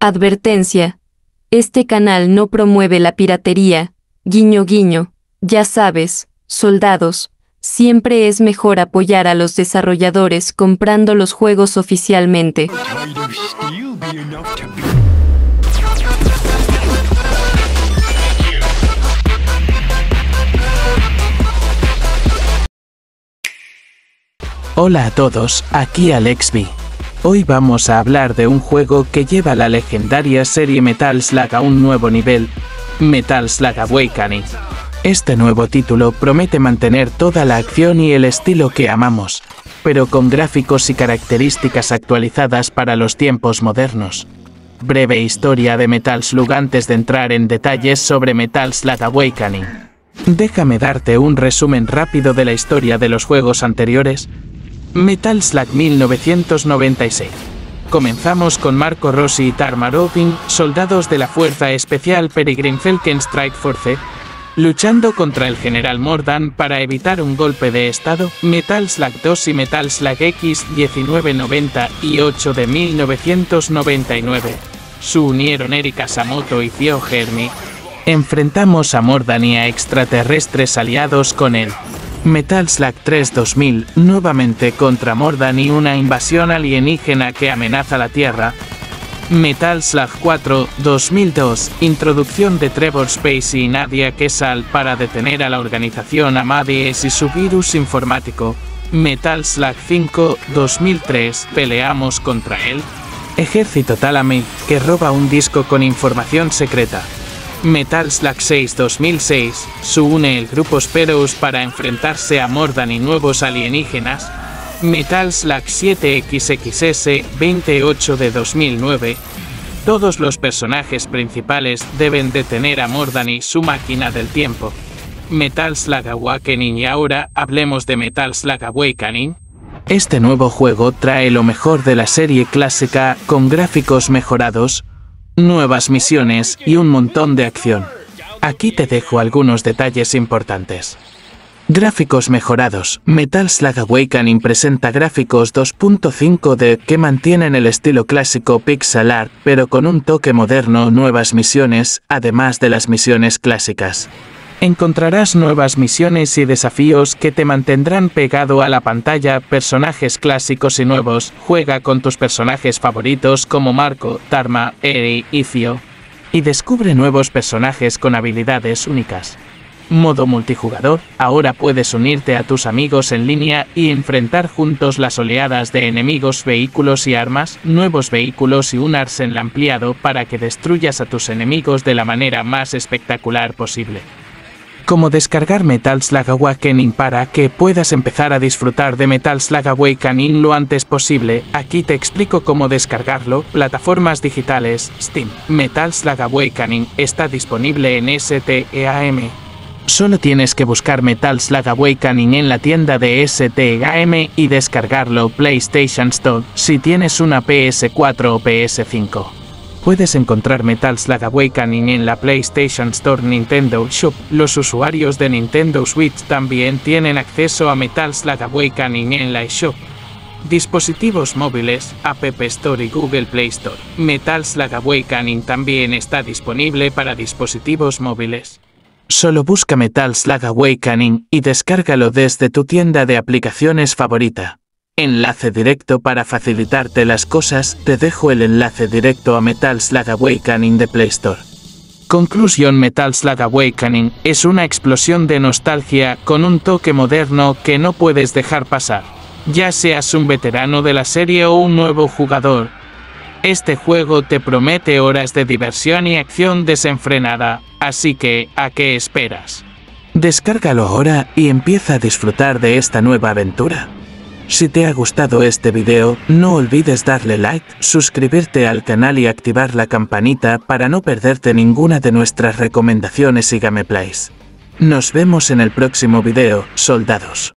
Advertencia. Este canal no promueve la piratería. Guiño guiño. Ya sabes, soldados, siempre es mejor apoyar a los desarrolladores comprando los juegos oficialmente. Hola a todos, aquí AlexB. Hoy vamos a hablar de un juego que lleva la legendaria serie Metal Slug a un nuevo nivel, Metal Slug Awakening. Este nuevo título promete mantener toda la acción y el estilo que amamos, pero con gráficos y características actualizadas para los tiempos modernos. Breve historia de Metal Slug antes de entrar en detalles sobre Metal Slug Awakening. Déjame darte un resumen rápido de la historia de los juegos anteriores. Metal Slug 1996. Comenzamos con Marco Rossi y Tarma Robin, soldados de la Fuerza Especial Peregrine Falcon Strike Force, luchando contra el General Mordan para evitar un golpe de estado. Metal Slug 2 y Metal Slug X 1998 de 1999. Se unieron Erika Samoto y Theo Germi. Enfrentamos a Mordan y a extraterrestres aliados con él. Metal Slug 3 2000, nuevamente contra Mordan y una invasión alienígena que amenaza la Tierra. Metal Slug 4 2002, introducción de Trevor Spacey y Nadia Kesal para detener a la organización Amadeus y su virus informático. Metal Slug 5 2003, peleamos contra él. Ejército Talamid, que roba un disco con información secreta. Metal Slug 6 2006, se une el grupo Speros para enfrentarse a Mordan y nuevos alienígenas. Metal Slug 7 XXS 28 de 2009. Todos los personajes principales deben detener a Mordan y su máquina del tiempo. Metal Slug Awakening. Y ahora hablemos de Metal Slug Awakening. Este nuevo juego trae lo mejor de la serie clásica con gráficos mejorados, nuevas misiones y un montón de acción. Aquí te dejo algunos detalles importantes. Gráficos mejorados. Metal Slug Awakening presenta gráficos 2.5D que mantienen el estilo clásico pixel art, pero con un toque moderno, nuevas misiones, además de las misiones clásicas. Encontrarás nuevas misiones y desafíos que te mantendrán pegado a la pantalla, personajes clásicos y nuevos. Juega con tus personajes favoritos como Marco, Tarma, Eri y Theo. Y descubre nuevos personajes con habilidades únicas. Modo multijugador. Ahora puedes unirte a tus amigos en línea y enfrentar juntos las oleadas de enemigos, vehículos y armas, nuevos vehículos y un arsenal ampliado para que destruyas a tus enemigos de la manera más espectacular posible. Cómo descargar Metal Slug Awakening para que puedas empezar a disfrutar de Metal Slug Awakening lo antes posible. Aquí te explico cómo descargarlo. Plataformas digitales, Steam. Metal Slug Awakening está disponible en STEAM. Solo tienes que buscar Metal Slug Awakening en la tienda de STEAM y descargarlo. PlayStation Store, si tienes una PS4 o PS5. Puedes encontrar Metal Slug Awakening en la PlayStation Store Nintendo Shop. Los usuarios de Nintendo Switch también tienen acceso a Metal Slug Awakening en la eShop. Dispositivos móviles, App Store y Google Play Store. Metal Slug Awakening también está disponible para dispositivos móviles. Solo busca Metal Slug Awakening y descárgalo desde tu tienda de aplicaciones favorita. Enlace directo. Para facilitarte las cosas, te dejo el enlace directo a Metal Slug Awakening de Play Store. Conclusión: Metal Slug Awakening es una explosión de nostalgia con un toque moderno que no puedes dejar pasar. Ya seas un veterano de la serie o un nuevo jugador, este juego te promete horas de diversión y acción desenfrenada, así que, ¿a qué esperas? Descárgalo ahora y empieza a disfrutar de esta nueva aventura. Si te ha gustado este video, no olvides darle like, suscribirte al canal y activar la campanita para no perderte ninguna de nuestras recomendaciones y gameplays. Nos vemos en el próximo video, soldados.